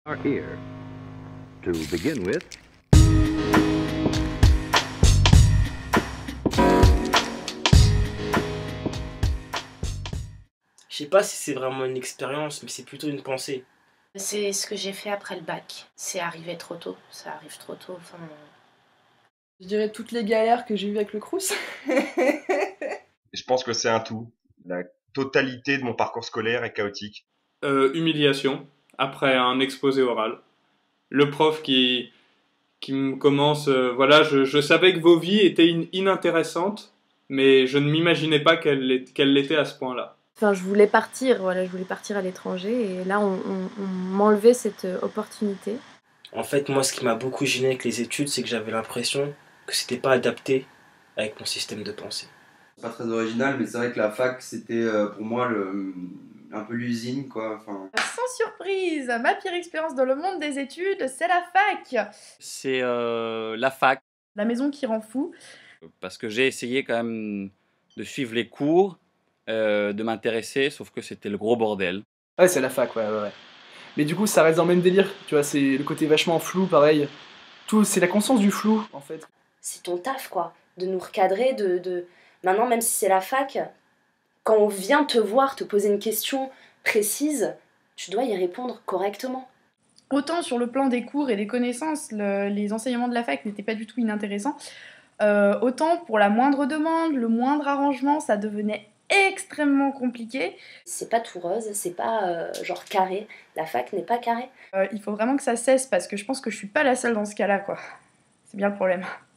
Our ear. To begin with, Je sais pas si c'est vraiment une expérience, mais c'est plutôt une pensée. C'est ce que j'ai fait après le bac. C'est arrivé trop tôt. Ça arrive trop tôt. Enfin, Je dirais toutes les galères que j'ai eues avec le Crous. Je pense que c'est un tout. La totalité de mon parcours scolaire est chaotique. Humiliation, après un exposé oral. Le prof qui me commence, voilà, je savais que vos vies étaient inintéressantes, mais je ne m'imaginais pas qu'elles l'étaient à ce point-là. Enfin, je voulais partir, voilà, je voulais partir à l'étranger et là, on m'enlevait cette opportunité. En fait, moi, ce qui m'a beaucoup gêné avec les études, c'est que j'avais l'impression que c'était pas adapté avec mon système de pensée. C'est pas très original, mais c'est vrai que la fac, c'était pour moi un peu l'usine, quoi. Enfin, Sans surprise, ma pire expérience dans le monde des études, c'est la fac. C'est la fac, La maison qui rend fou. parce que j'ai essayé quand même de suivre les cours, de m'intéresser, sauf que c'était le gros bordel. Ouais, c'est la fac, ouais. Mais du coup, ça reste dans le même délire, tu vois, c'est le côté vachement flou, pareil. Tout, c'est la conscience du flou, en fait. c'est ton taf, quoi. De nous recadrer, Maintenant, même si c'est la fac, quand on vient te voir, te poser une question précise, tu dois y répondre correctement. Autant sur le plan des cours et des connaissances, les enseignements de la fac n'étaient pas du tout inintéressants, autant pour la moindre demande, le moindre arrangement, ça devenait extrêmement compliqué. C'est pas tout rose, c'est pas genre carré. La fac n'est pas carré. Il faut vraiment que ça cesse parce que je pense que je suis pas la seule dans ce cas-là, quoi. C'est bien le problème.